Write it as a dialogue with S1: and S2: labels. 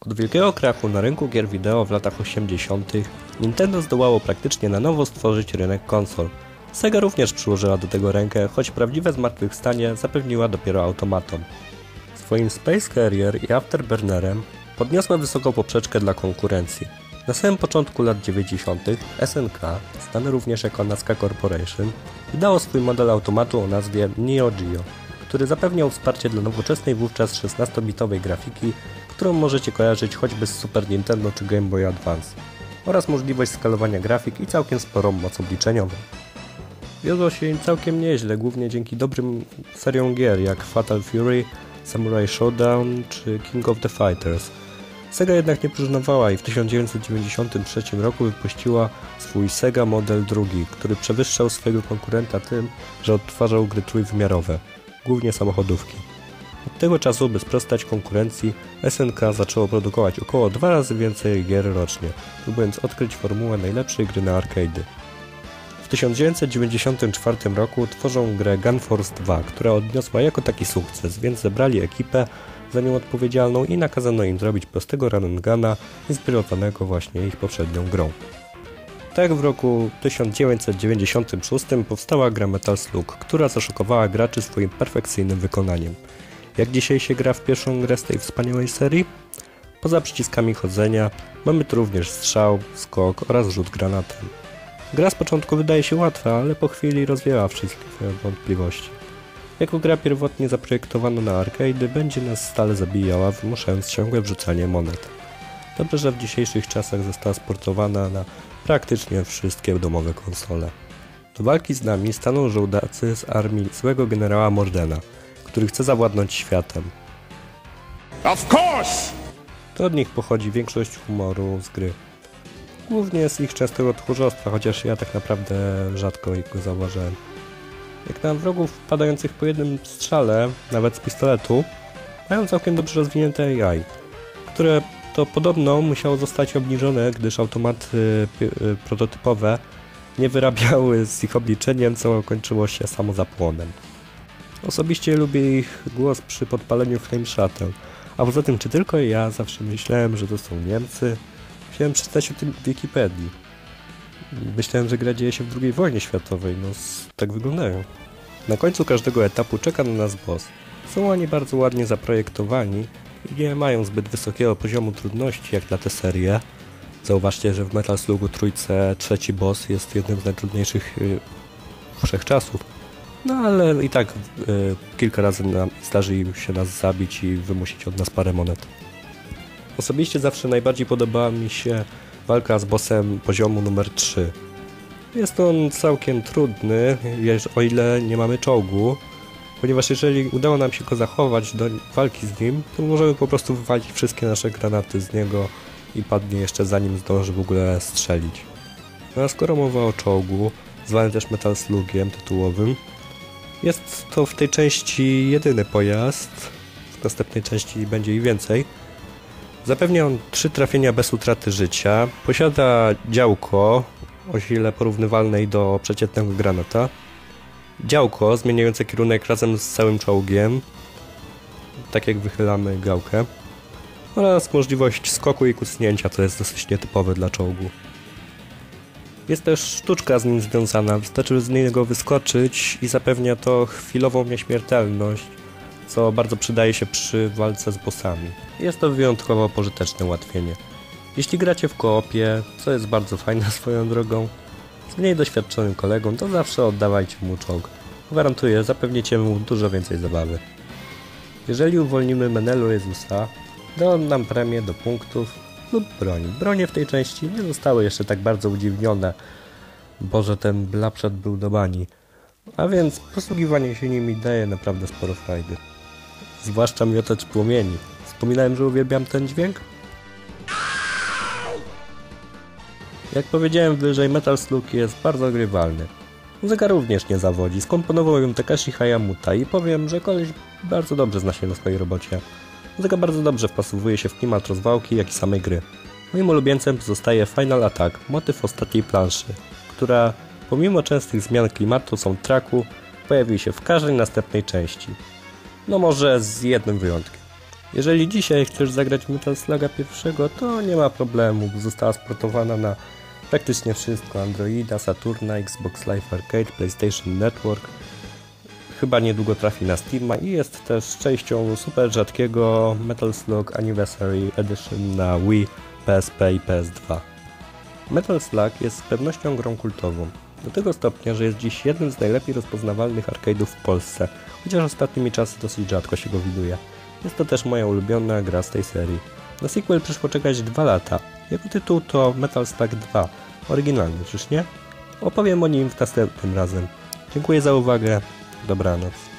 S1: Od wielkiego krachu na rynku gier wideo w latach 80. Nintendo zdołało praktycznie na nowo stworzyć rynek konsol. Sega również przyłożyła do tego rękę, choć prawdziwe zmartwychwstanie zapewniła dopiero automatom. Swoim Space Harrier i Afterburnerem podniosła wysoką poprzeczkę dla konkurencji. Na samym początku lat 90. SNK, znany również jako Nazca Corporation, wydało swój model automatu o nazwie Neo Geo, który zapewniał wsparcie dla nowoczesnej wówczas 16-bitowej grafiki, którą możecie kojarzyć choćby z Super Nintendo czy Game Boy Advance, oraz możliwość skalowania grafik i całkiem sporą moc obliczeniową. Wiodło się im całkiem nieźle, głównie dzięki dobrym seriom gier jak Fatal Fury, Samurai Showdown czy King of the Fighters. Sega jednak nie próżnowała i w 1993 roku wypuściła swój Sega Model II, który przewyższał swojego konkurenta tym, że odtwarzał gry trójwymiarowe, głównie samochodówki. Od tego czasu, by sprostać konkurencji, SNK zaczęło produkować około 2 razy więcej gier rocznie, próbując odkryć formułę najlepszej gry na arcade'y. W 1994 roku tworzą grę Gun Force 2, która odniosła jako taki sukces, więc zebrali ekipę za nią odpowiedzialną i nakazano im zrobić prostego run and guna inspirowanego właśnie ich poprzednią grą. Tak w roku 1996 powstała gra Metal Slug, która zaszokowała graczy swoim perfekcyjnym wykonaniem. Jak dzisiaj się gra w pierwszą grę z tej wspaniałej serii? Poza przyciskami chodzenia mamy tu również strzał, skok oraz rzut granatem. Gra z początku wydaje się łatwa, ale po chwili rozwiewa wszystkie wątpliwości. Jako gra pierwotnie zaprojektowana na arcade'y będzie nas stale zabijała, wymuszając ciągłe wrzucanie monet. Dobrze, że w dzisiejszych czasach została sportowana na praktycznie wszystkie domowe konsole. Do walki z nami staną żołdacy z armii złego generała Mordena, który chce zawładnąć światem.
S2: Of course!
S1: To od nich pochodzi większość humoru z gry. Głównie z ich częstego tchórzostwa, chociaż ja tak naprawdę rzadko go zauważyłem. Jak na wrogów padających po jednym strzale, nawet z pistoletu, mają całkiem dobrze rozwinięte AI, które to podobno musiało zostać obniżone, gdyż automaty prototypowe nie wyrabiały z ich obliczeniem, co kończyło się samozapłonem. Osobiście lubię ich głos przy podpaleniu flameshotem, a poza tym czy tylko ja zawsze myślałem, że to są Niemcy. Chciałem przeczytać o tym w Wikipedii. Myślałem, że gra dzieje się w II wojnie światowej, tak wyglądają. Na końcu każdego etapu czeka na nas boss. Są oni bardzo ładnie zaprojektowani i nie mają zbyt wysokiego poziomu trudności jak na tę serię. Zauważcie, że w Metal Slugu trójce trzeci boss jest jednym z najtrudniejszych wszechczasów. No ale i tak kilka razy zdarzy im się nas zabić i wymusić od nas parę monet. Osobiście zawsze najbardziej podobała mi się walka z bossem poziomu numer 3. Jest on całkiem trudny, o ile nie mamy czołgu, ponieważ jeżeli udało nam się go zachować do walki z nim, to możemy po prostu wywalić wszystkie nasze granaty z niego i padnie jeszcze zanim zdąży w ogóle strzelić. No a skoro mowa o czołgu, zwany też Metal Slugiem tytułowym, jest to w tej części jedyny pojazd, w następnej części będzie ich więcej. Zapewnia on 3 trafienia bez utraty życia, posiada działko o sile porównywalnej do przeciętnego granata, działko zmieniające kierunek razem z całym czołgiem, tak jak wychylamy gałkę, oraz możliwość skoku i kucnięcia, co jest dosyć nietypowe dla czołgu. Jest też sztuczka z nim związana, wystarczy z niego wyskoczyć i zapewnia to chwilową nieśmiertelność, co bardzo przydaje się przy walce z bossami. Jest to wyjątkowo pożyteczne ułatwienie. Jeśli gracie w koopie, co jest bardzo fajne swoją drogą, z mniej doświadczonym kolegą, to zawsze oddawajcie mu czołg. Gwarantuję, zapewnicie mu dużo więcej zabawy. Jeżeli uwolnimy Menelu Jezusa, da on nam premię do punktów lub broni. Bronie w tej części nie zostały jeszcze tak bardzo udziwnione, bo że ten blapszat był do bani. A więc posługiwanie się nimi daje naprawdę sporo frajdy. Zwłaszcza miotacz płomieni. Wspominałem, że uwielbiam ten dźwięk? Jak powiedziałem wyżej, Metal Slug jest bardzo grywalny. Muzyka również nie zawodzi. Skomponował ją Takashi Hayamuta i powiem, że koleś bardzo dobrze zna się na swojej robocie. Muzyka bardzo dobrze wpasowuje się w klimat rozwałki, jak i samej gry. Moim ulubieńcem pozostaje Final Attack, motyw ostatniej planszy, która pomimo częstych zmian klimatu soundtracku pojawi się w każdej następnej części. No może z jednym wyjątkiem. Jeżeli dzisiaj chcesz zagrać Metal Sluga pierwszego, to nie ma problemu, bo została sportowana na praktycznie wszystko: Androida, Saturna, Xbox Live Arcade, PlayStation Network. Chyba niedługo trafi na Steama i jest też częścią super rzadkiego Metal Slug Anniversary Edition na Wii, PSP i PS2. Metal Slug jest z pewnością grą kultową, do tego stopnia, że jest dziś jednym z najlepiej rozpoznawalnych arcade'ów w Polsce, chociaż ostatnimi czasy dosyć rzadko się go widuje. Jest to też moja ulubiona gra z tej serii. Na sequel przyszło czekać 2 lata. Jego tytuł to Metal Slug 2. Oryginalny, czyż nie? Opowiem o nim następnym razem. Dziękuję za uwagę. Dobranoc.